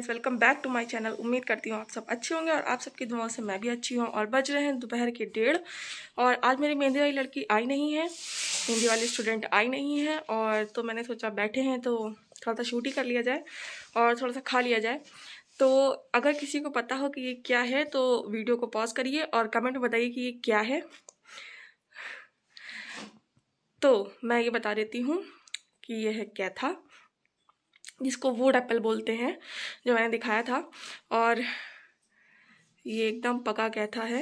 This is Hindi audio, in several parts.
Guys, welcome back to my channel. उम्मीद करती हूँ आप सब अच्छे होंगे और आप सबकी दुआओं से मैं भी अच्छी हूँ। और बज रहे हैं दोपहर के 1:30 और आज मेरी मेहंदी वाली लड़की आई नहीं है, मेहंदी वाली स्टूडेंट आई नहीं है। और तो मैंने सोचा बैठे हैं तो थोड़ा सा शूट ही कर लिया जाए और थोड़ा सा खा लिया जाए। तो अगर किसी को पता हो कि ये क्या है तो वीडियो को पॉज करिए और कमेंट में बताइए कि ये क्या है। तो मैं ये बता देती हूँ कि यह है कैथा, जिसको वुड एप्पल बोलते हैं, जो मैंने दिखाया था। और ये एकदम पका कैथा है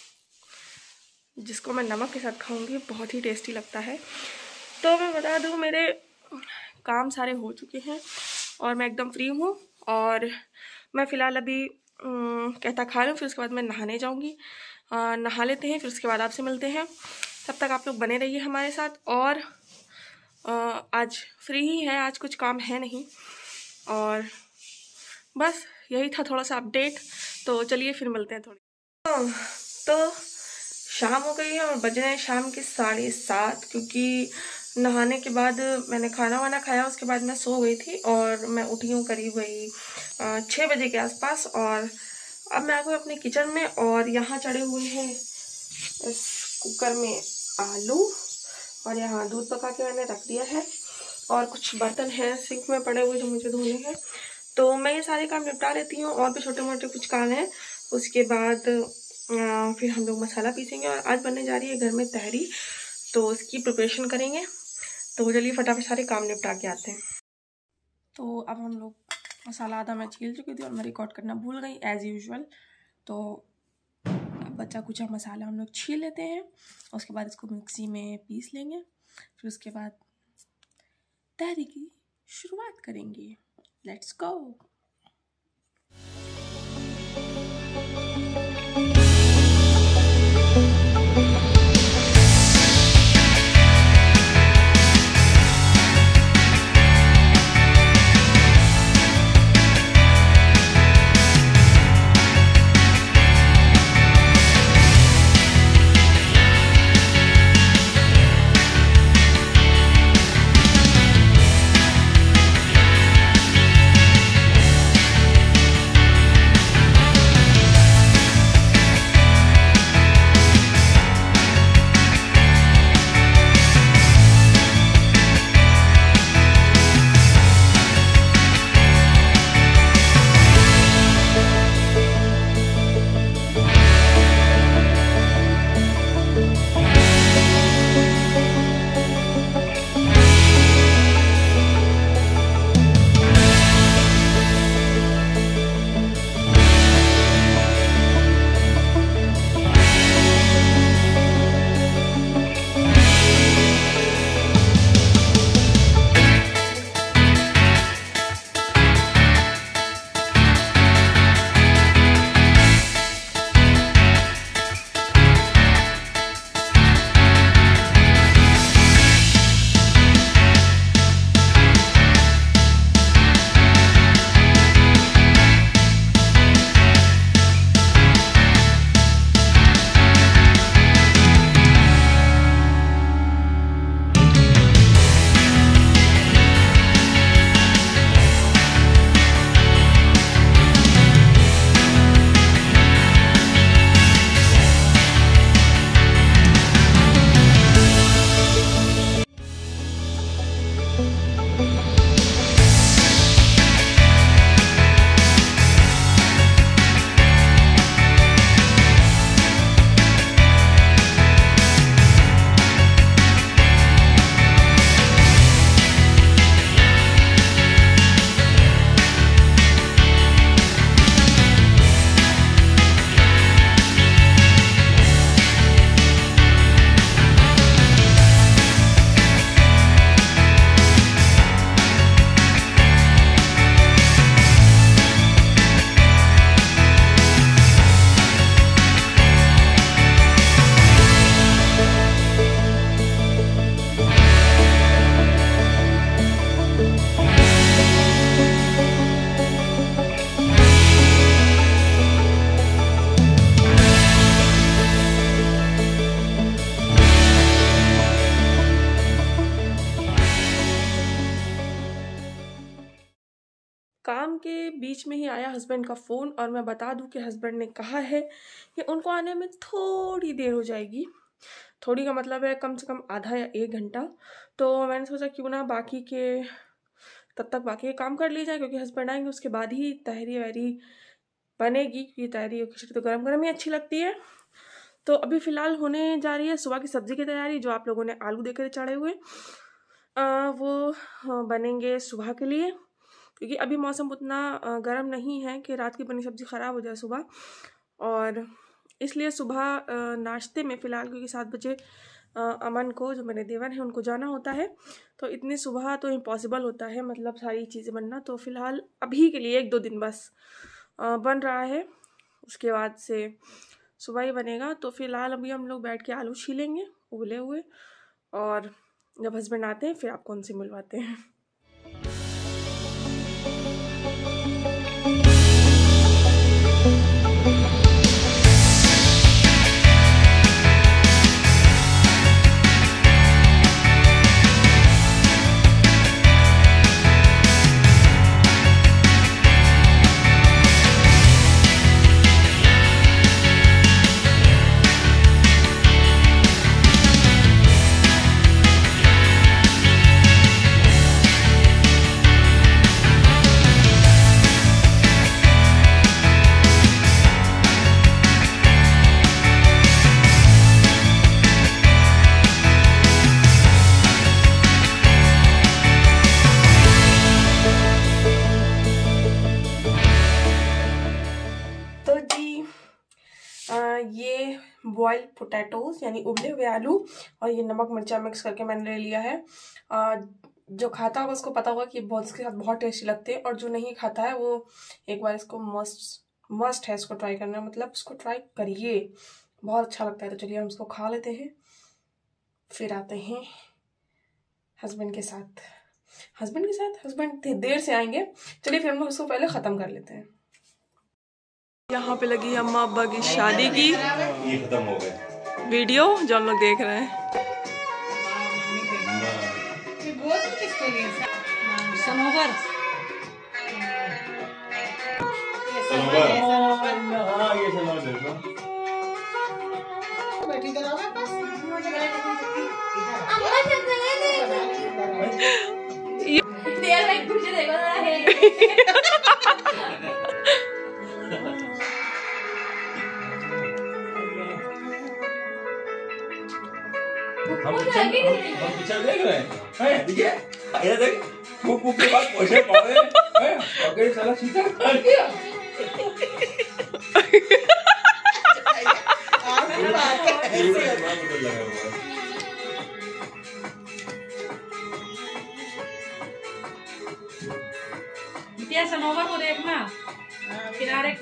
जिसको मैं नमक के साथ खाऊंगी, बहुत ही टेस्टी लगता है। तो मैं बता दूँ, मेरे काम सारे हो चुके हैं और मैं एकदम फ्री हूँ। और मैं फ़िलहाल अभी कैथा खा लूँ, फिर उसके बाद मैं नहाने जाऊँगी। नहा लेते हैं, फिर उसके बाद आपसे मिलते हैं। तब तक आप लोग बने रहिए हमारे साथ। और आज फ्री ही है, आज कुछ काम है नहीं और बस यही था थोड़ा सा अपडेट। तो चलिए फिर मिलते हैं थोड़ी। तो शाम हो गई है और बज रहे हैं शाम के 7:30, क्योंकि नहाने के बाद मैंने खाना वाना खाया, उसके बाद मैं सो गई थी और मैं उठी हूँ करीब वही 6 बजे के आसपास। और अब मैं आ गई अपने किचन में और यहाँ चढ़े हुए हैं इस कुकर में आलू और यहाँ दूध पका के मैंने रख दिया है और कुछ बर्तन हैं सिंक में पड़े हुए जो मुझे धोने हैं। तो मैं ये सारे काम निपटा लेती हूँ और भी छोटे मोटे कुछ काम हैं। उसके बाद फिर हम लोग मसाला पीसेंगे और आज बनने जा रही है घर में तहरी, तो उसकी प्रिपरेशन करेंगे। तो चलिए फटाफट सारे काम निपटा के आते हैं। तो अब हम लोग मसाला आधा मैं छील चुकी थी और मैं रिकॉर्ड करना भूल गई एज़ यूजुअल। तो बचा कुचा मसाला हम लोग छील लेते हैं, उसके बाद इसको मिक्सी में पीस लेंगे। फिर उसके बाद तहरी की शुरुआत करेंगे। Let's go. के बीच में ही आया हस्बैंड का फ़ोन, और मैं बता दूं कि हस्बैंड ने कहा है कि उनको आने में थोड़ी देर हो जाएगी। थोड़ी का मतलब है कम से कम आधा या 1 घंटा। तो मैंने सोचा क्यों ना तब तक बाकी के काम कर लिए जाए, क्योंकि हस्बैंड आएंगे उसके बाद ही तहरी वहरी बनेगी, क्योंकि तहरी और खिचड़ी तो गरम गरम ही अच्छी लगती है। तो अभी फ़िलहाल होने जा रही है सुबह की सब्ज़ी की तैयारी। जो आप लोगों ने आलू देकर चढ़े हुए वो बनेंगे सुबह के लिए, क्योंकि अभी मौसम उतना गर्म नहीं है कि रात की बनी सब्ज़ी ख़राब हो जाए सुबह। और इसलिए सुबह नाश्ते में फ़िलहाल, क्योंकि 7 बजे अमन को, जो मेरे देवर हैं, उनको जाना होता है, तो इतनी सुबह तो इम्पॉसिबल होता है, मतलब सारी चीज़ें बनना। तो फ़िलहाल अभी के लिए 1-2 दिन बस बन रहा है, उसके बाद से सुबह ही बनेगा। तो फ़िलहाल अभी हम लोग बैठ के आलू छीलेंगे उबले हुए, और जब हस्बैंड आते हैं फिर आपको उनसे मिलवाते हैं। ये बॉइल्ड पोटैटोज यानी उबले हुए आलू और ये नमक मिर्चा मिक्स करके मैंने ले लिया है। जो खाता होगा उसको पता होगा कि इसके साथ बहुत टेस्टी लगते हैं, और जो नहीं खाता है वो एक बार इसको मस्ट है इसको ट्राई करना, मतलब इसको ट्राई करिए, बहुत अच्छा लगता है। तो चलिए हम इसको खा लेते हैं, फिर आते हैं हस्बैंड के साथ। हस्बैंड देर से आएंगे। चलिए फिर हम लोग इसको पहले ख़त्म कर लेते हैं। यहाँ पे लगी अम्मा अब्बा की शादी की ये खत्म हो गए वीडियो जो हम लोग देख रहे हैं। हम पिक्चर देख रहे हैं, देखिए ये देख फूक के बाद पोछे पड़े हैं, और साला सीधा कर दिया। सनोवर को देखना किनारे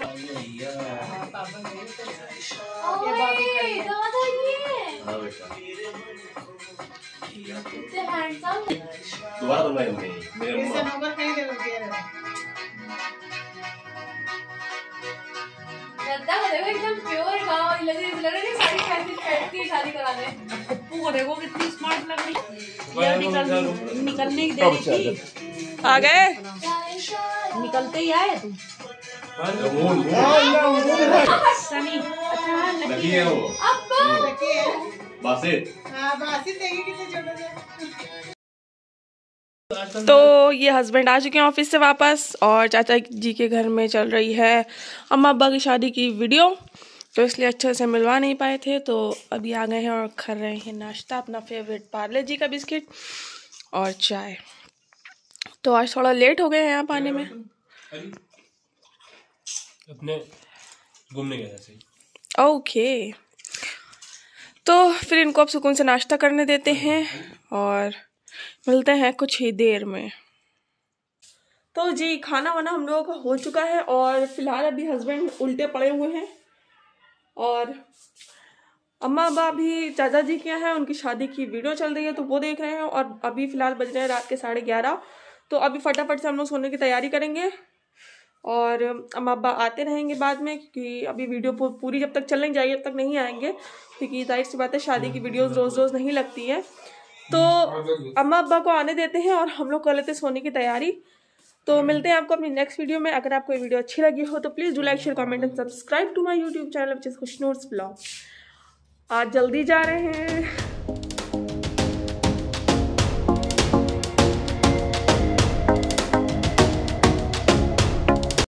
दोबारा तो नहीं मेरे सनोवर कहीं दे एकदम प्योर गाँव लग रही सारी शादी करा दे। पप्पू को देखो कितनी स्मार्ट लग रही, निकलने की देरी आ गए, निकलते ही आए तुम। सनी लकी है वो, बासित। तो ये हस्बैंड आ चुके हैं ऑफिस से वापस, और चाचा जी के घर में चल रही है अम्मा अब्बा की शादी की वीडियो, तो इसलिए अच्छे से मिलवा नहीं पाए थे। तो अभी आ गए हैं और खा रहे हैं नाश्ता, अपना फेवरेट पार्ले जी का बिस्किट और चाय। तो आज थोड़ा लेट हो गए हैं यहाँ आने में, अपने घूमने गए थे। ओके, तो फिर इनको अब सुकून से नाश्ता करने देते हैं और मिलते हैं कुछ ही देर में। तो जी खाना वाना हम लोगों का हो चुका है, और फिलहाल अभी हस्बैंड उल्टे पड़े हुए हैं, और अम्मा अब्बा भी चाचा जी के हैं, उनकी शादी की वीडियो चल रही है तो वो देख रहे हैं। और अभी फ़िलहाल बज रहे हैं रात के 11:30, तो अभी फटाफट से हम लोग सोने की तैयारी करेंगे, और अम्मा अब्बा आते रहेंगे बाद में, क्योंकि अभी वीडियो पूरी जब तक चल नहीं जाएगी तब तक नहीं आएंगे, क्योंकि जाहिर सी बात है शादी की वीडियोज़ रोज़ रोज़ नहीं लगती हैं। तो अम्मा अब्बा को आने देते हैं और हम लोग कर लेते हैं सोने की तैयारी। तो मिलते हैं आपको अपनी नेक्स्ट वीडियो में। अगर आपको ये वीडियो अच्छी लगी हो तो please do like share comment and subscribe to my YouTube channel which is Khushnoor vlog. आज जल्दी जा रहे हैं।